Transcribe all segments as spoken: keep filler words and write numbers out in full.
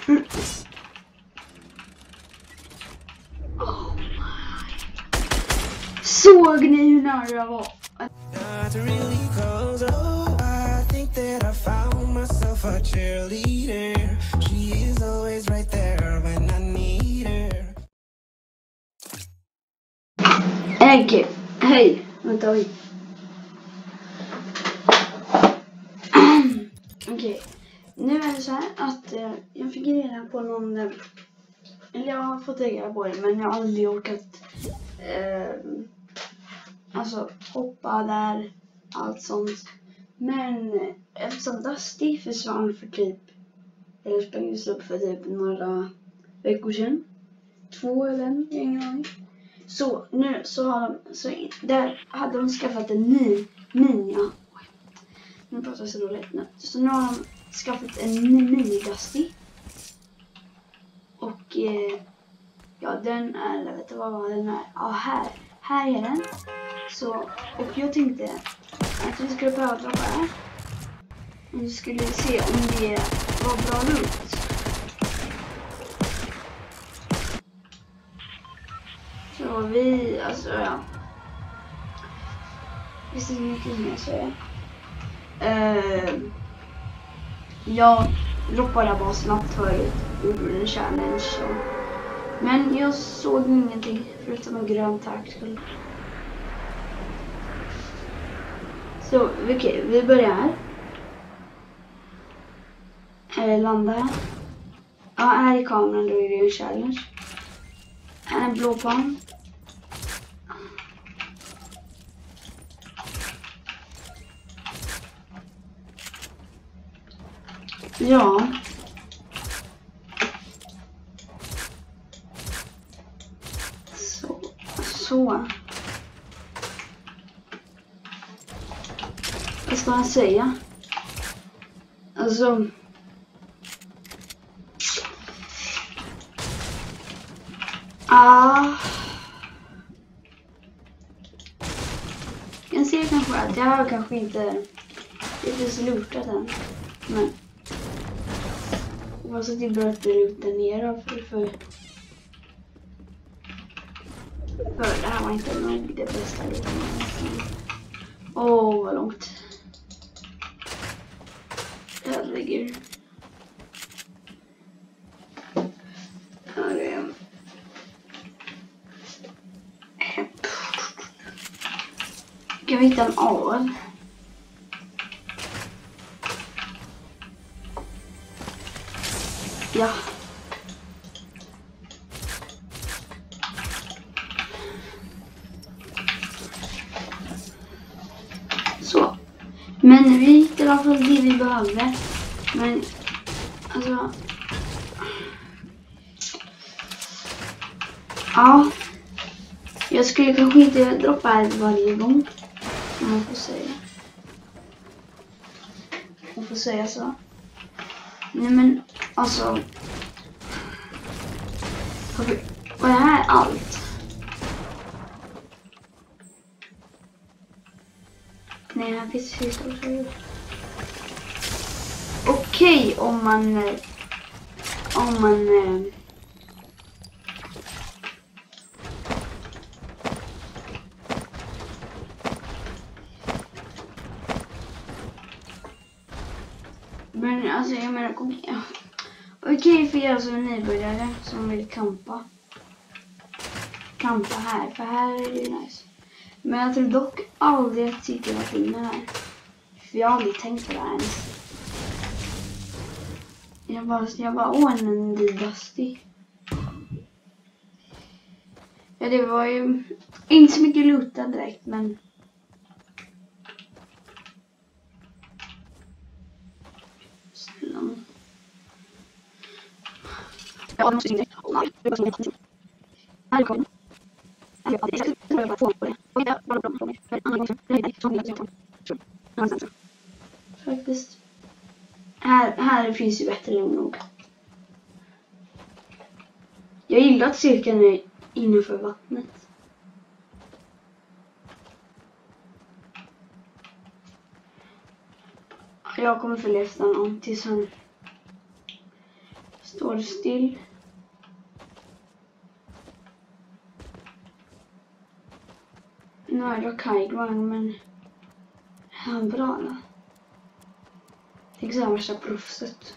Oh my. Såg ni hur nära jag var? Okej, hej, vänta oj. Okej, nu är det så här att eh, jag fick reda på någon, eh, eller jag har fått reda på det, men jag har aldrig orkat eh, alltså hoppa där, allt sånt. Men eh, eftersom Dusty försvann för typ, eller sprängdes upp för typ några veckor sedan, två eller en, ingen aning. Så nu så har de, så där hade de skaffat en ny, ny, ja. Nu pratar jag så dåligt nu. Så nu har de skaffat en ny Dusty. Och eh, ja, den är, jag vet inte vad den är. Ja, här. Här är den. Så, och jag tänkte att vi skulle pröva droppa här. Och vi skulle se om det var bra loot. Så vi, alltså ja. Vi ser mycket mer så är. Uh, jag droppade bara snabbt förut ur en challenge så. Men jag såg ingenting förutom en grön tackskuld. Så okej, okay, vi börjar här. Uh, landa här. Ja, här är kameran, då är det en challenge. Här är en blå pan. Ja. Så. Så. Vad ska man säga? Alltså. Ah. Jag kan se kanske att jag har kanske inte lite slutat än. Men. Vad så det är bra att ruta ner för, för för det här var inte nog det bästa lite. Åh, oh, vad långt. Herregud. Ja, det är... Kan vi hitta en avel? Ja. Så. Men vi hittade i alla fall det vi behövde. Men alltså. Ja. Jag skulle kanske inte droppa här varje gång. Om man får säga. Om man får säga så. Nej men alltså. Vad är det här allt? Nej, här finns fisk också. Okej, om man om man men alltså jag menar kom igen. Okej för er som är nybörjare som vill kampa. Kampa här, för här är det nice. Men jag tror dock aldrig att tycka att finna här. För jag har aldrig tänkt på det här ens. Jag bara, jag bara, åh en Dusty. Ja det var ju inte så mycket loota direkt men. Ja, måste inte. Nej, det var så mycket. Här kommer. Jag bara jag bara få på det. Och jag bara bra på mig. För andra gången det är som jag tror. Faktiskt. Här här finns ju bättre än nog. Jag gillar att cirkeln är innanför vattnet. Jag kommer följa efter honom tills han Står still. Nu är det Kaigwang, men är han bra då? Tänk så här värsta proffset.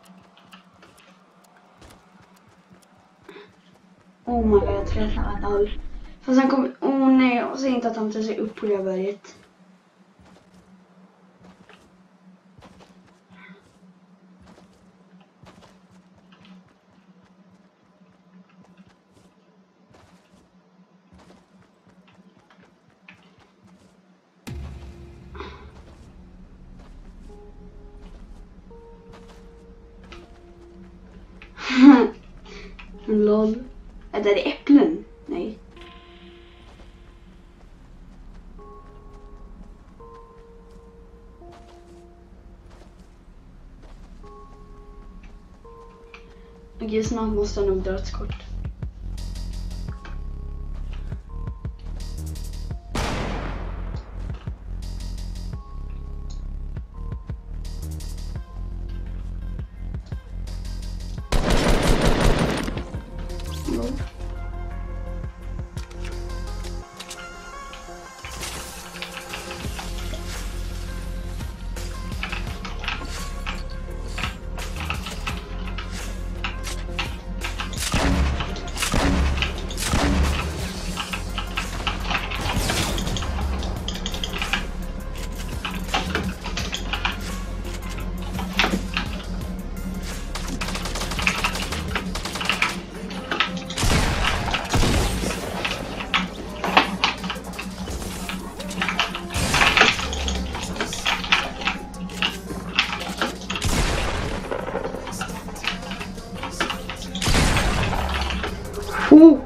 Oh my god, jag tror att han var noll. Fast han kom, åh oh nej, och så inte att han tar sig upp på det berget. Lol. Är det äpplen? Nej. Okej, snart måste jag nog dra ett skott. Oh.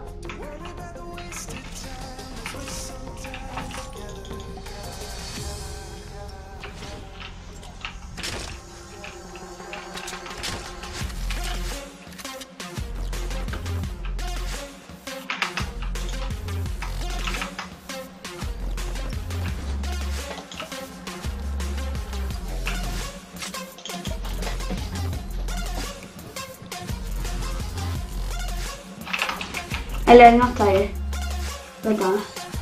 Eller är det något här? Vänta.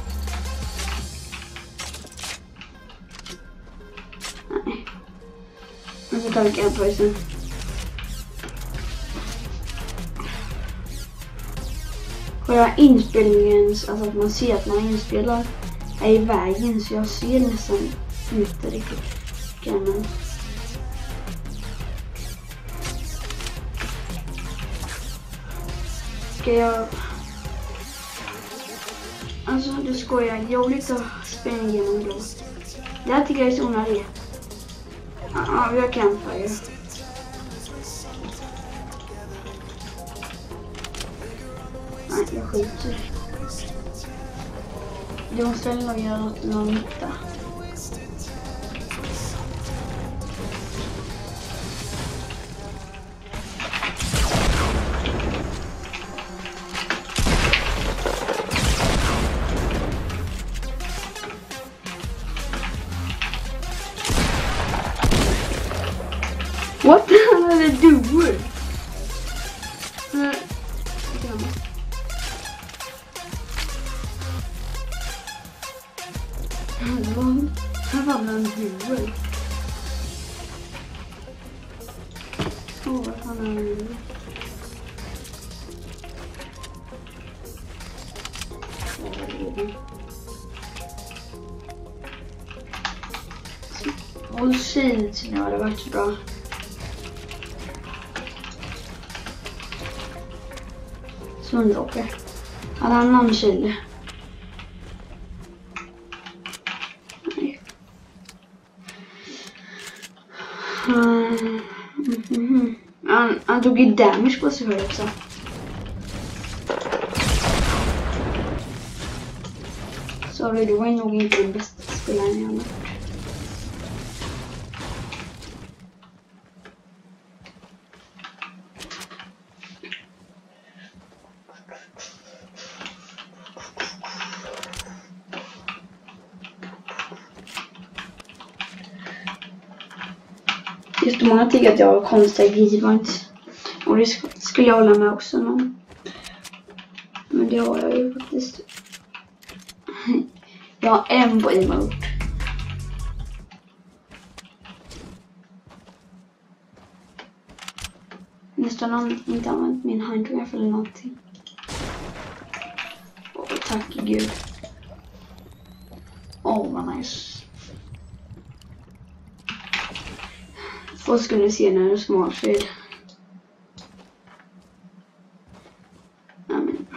Nej. Jag får ta en poison. Själva inspelningen, alltså att man ser att man inspelar, är i vägen, så jag ser nästan inte riktigt. Men... Ska jag... Alltså, du skojar. Jag vill inte springa igenom då. Det här tycker jag är så onödigt. Ja, ah, vi har campfire. Nej, jag skjuter. Du måste nog göra något, någon nytta. What the hell are they doing? Uh, Vad fan är han doing? Åh, vad fan är han doing? Håll shit, nu har det varit bra. Sundrocker. Hade han någon kil? Nej. Mm, mm, mm. Han, han tog ju damage på sig själv också. Sorry, det var nog inte den bästa spelaren jag har mött. Just många tycker att jag har konstiga givpoints. Och det sk- skulle jag hålla med också. Men, men det har jag ju faktiskt. Jag har en på emote. Nästan an- inte använt min handgraf eller någonting. Åh, tack gud. Åh, oh, vad nice. Vad skulle ni se när det är smalfil? Amen.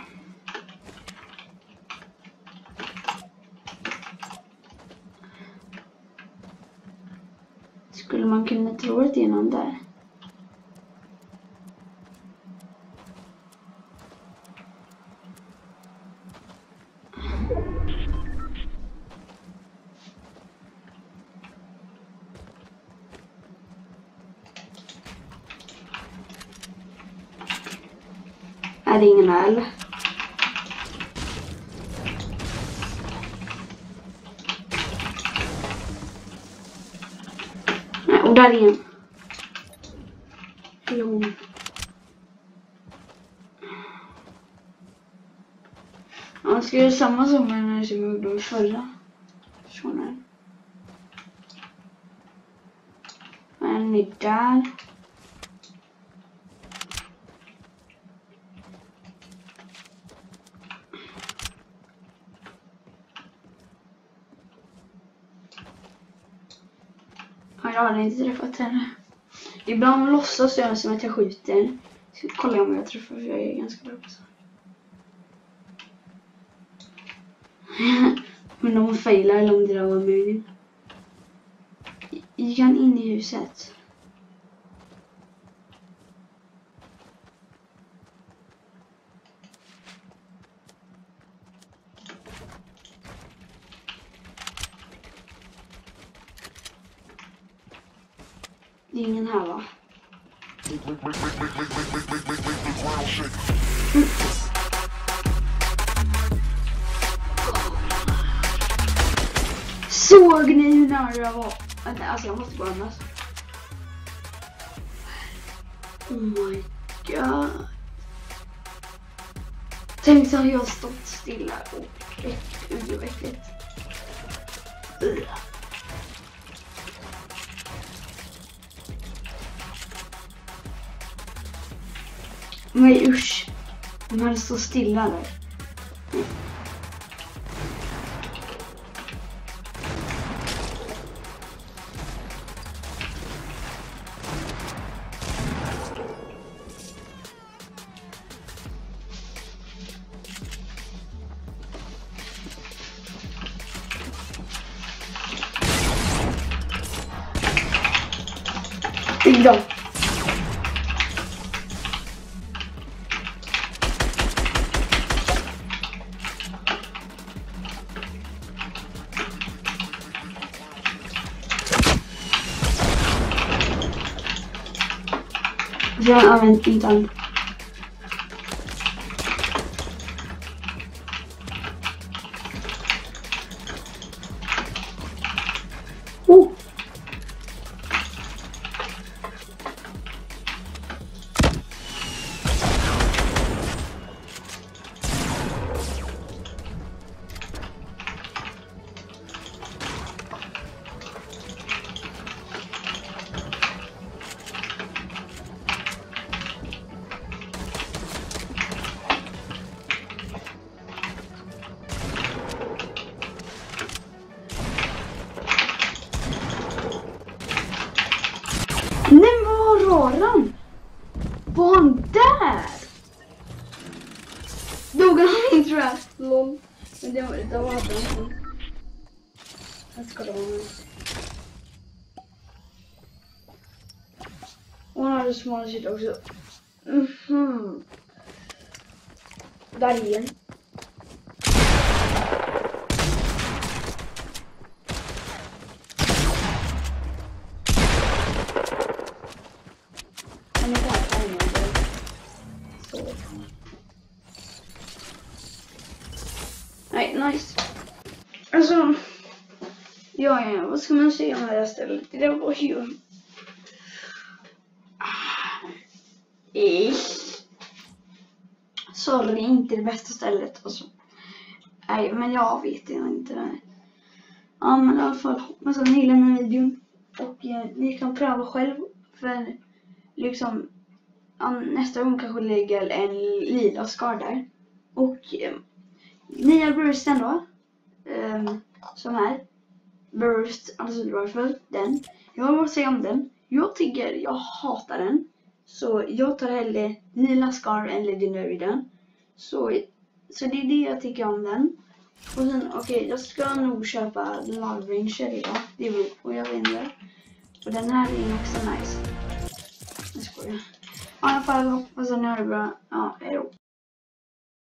Skulle man kunna tro att det är någon där? Är det ingen här eller? Nej, och där är en. Jo. Jag ska göra samma som när jag gjorde i förra. Sån en är där. Jag har inte träffat henne. Ibland låtsas jag som att jag skjuter. Så kollar jag om jag träffar, för jag är ganska bra på så. Men de failar eller om det där var möjligt. Gick han in i huset? Det är ingen här va? Mm. Såg ni hur nära jag var? Alltså jag måste gå annars. Oh my god. Tänk så har jag stått stilla och äckligt. Nej usch. De hade stått stilla där. Fick dem. Jag har använt inte allt. Oh. Nej, vad var han? Var han där? Dog han tror jag. Lol. Men det var det var han. Jag ska då. Och han hade smala shit också. Mhm. Där igen. Nej, nice. Alltså, ja, ja, vad ska man säga om det här stället? Det var ju... Ish. Sorry, inte det bästa stället. Alltså. Nej, men jag vet inte. Ja, men i alla fall hoppas att ni gillar den här videon. Och eh, ni kan pröva själv. För liksom ja, nästa gång kanske lägger en lila skar där. Och eh, nya bursten då. Eh, som här. Burst, alltså varför den. Jag vill säga om den. Jag tycker, jag hatar den. Så jag tar hellre lila skar än legendary den. Så, så det är det jag tycker om den. Och sen, okej, okay, jag ska nog köpa Love Ranger idag. Det beror på, jag vet inte. Och den här är också nice. Jag skojar. I alla fall hoppas att ni har det bra. Ja, hejdå.